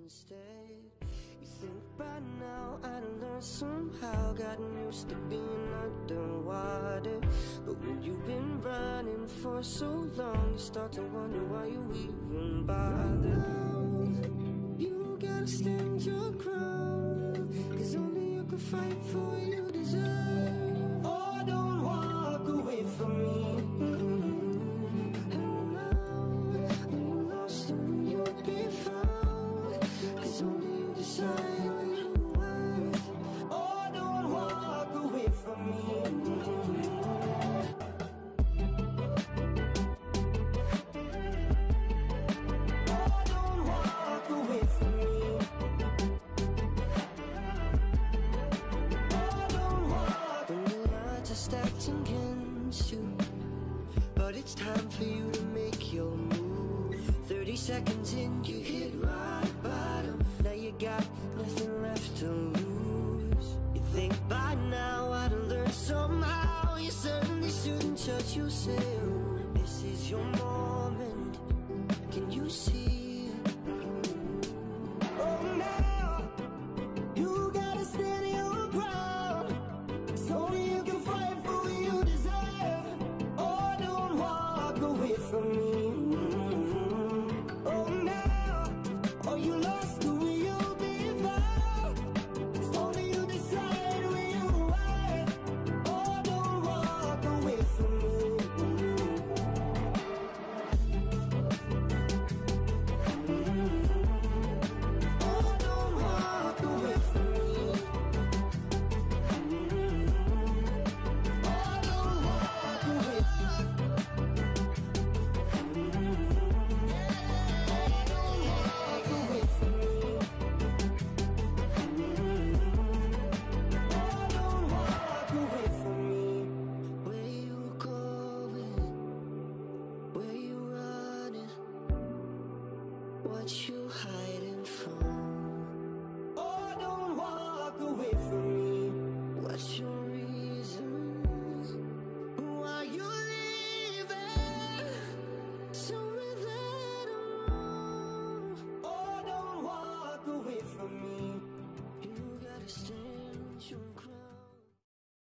instead. You think by now I'd learned somehow, gotten used to being underwater. But when you've been running for so long, you start to wonder why you even bother. Now, you gotta stand your ground, 'cause only you can fight for what you deserve. Oh, don't walk away from me. And now, you lost and you'll be found, 'cause only you decide what you're worth. Oh, don't walk away from me. But it's time for you to make your move. 30 seconds in, you hit rock bottom. Now you got nothing left to lose. You think by now I'd learned somehow. You certainly shouldn't judge yourself. This is your moment. Can you see? Oh, now you gotta stand your ground. It's only you can fight for what you deserve. Oh, don't walk away from me. Oh, now, oh, you lost who you'll be found. It's only you decide who you are. Oh, don't walk away from me. Oh, don't walk away from me. Oh, don't walk away from me. What you